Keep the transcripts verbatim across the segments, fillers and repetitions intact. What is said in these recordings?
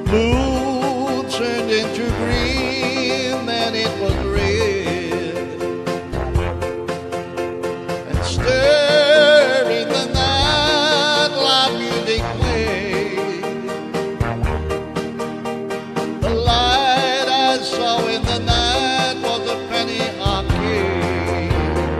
blue turned into green, then it was red, and stirring the night loud music played. The light I saw in the night was a penny arcade.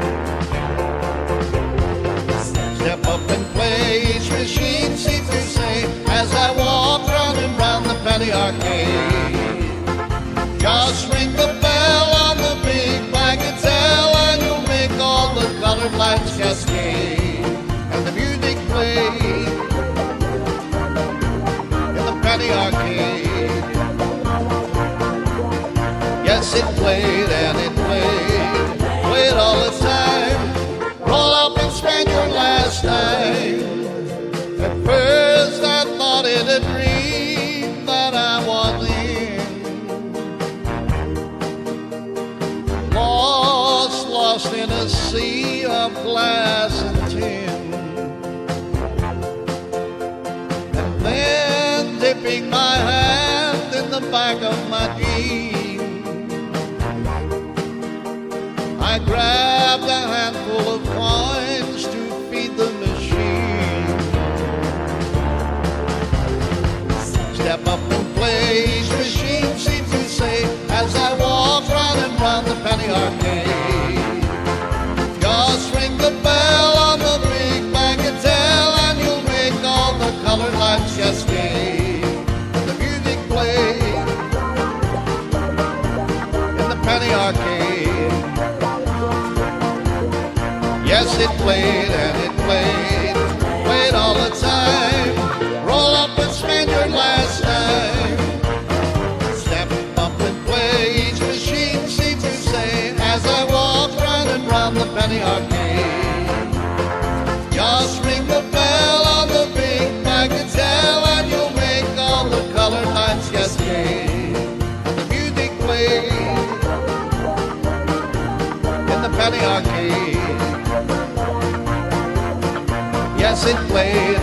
Step up and play, machine seemed to say, as I walked round and round the penny arcade. Just ring the bell on the big bagatelle, and you'll make all the colored lights cascade. And the music played in the penny arcade. Yes, it played and it played, played all the time. Roll up and spend your last time. At first I thought it a dream that I was in, lost, lost in a sea of glass and tin. And then dipping my hand in the back of my jeans, I grabbed a handful of coins to feed the machine. Step up and play, machine seemed to say, as I walked round and round the penny arcade. Just ring the bell on the big bagatelle, and you'll make all the colored lights cascade. The music played in the penny arcade. Yes, it played and it played, played all the time. Roll up and spend your last time. Step up and play, each machine seemed to say, as I walked round and round the penny arcade. Just ring the bell on the big bagatelle, and you'll make all the colored lights cascade. The music played in the penny arcade. Yes, it played